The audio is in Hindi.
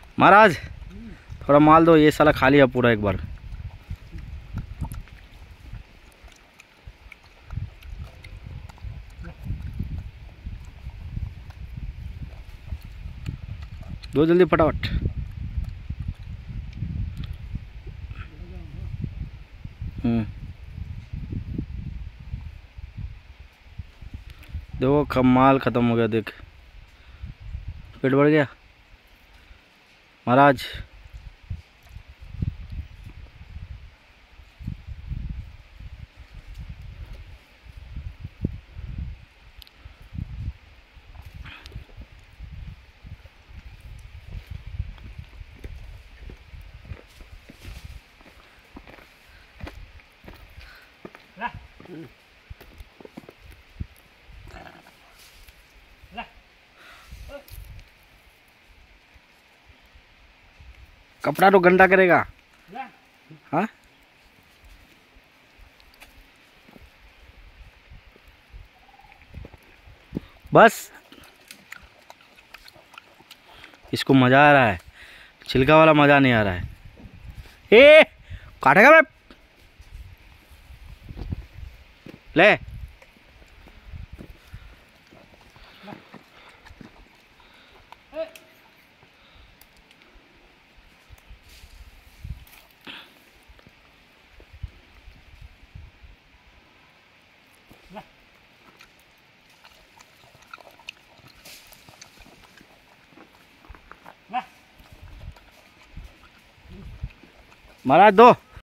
महाराज थोड़ा माल दो, ये साला खाली है पूरा एक बार। दो जल्दी फटाफट। देखो माल ख़त्म हो गया, देख पेट बढ़ गया महाराज। कपड़ा तो गंदा करेगा। हाँ बस इसको मज़ा आ रहा है, छिलका वाला मज़ा नहीं आ रहा है। ए काटेगा मैं, ले महाराज दो।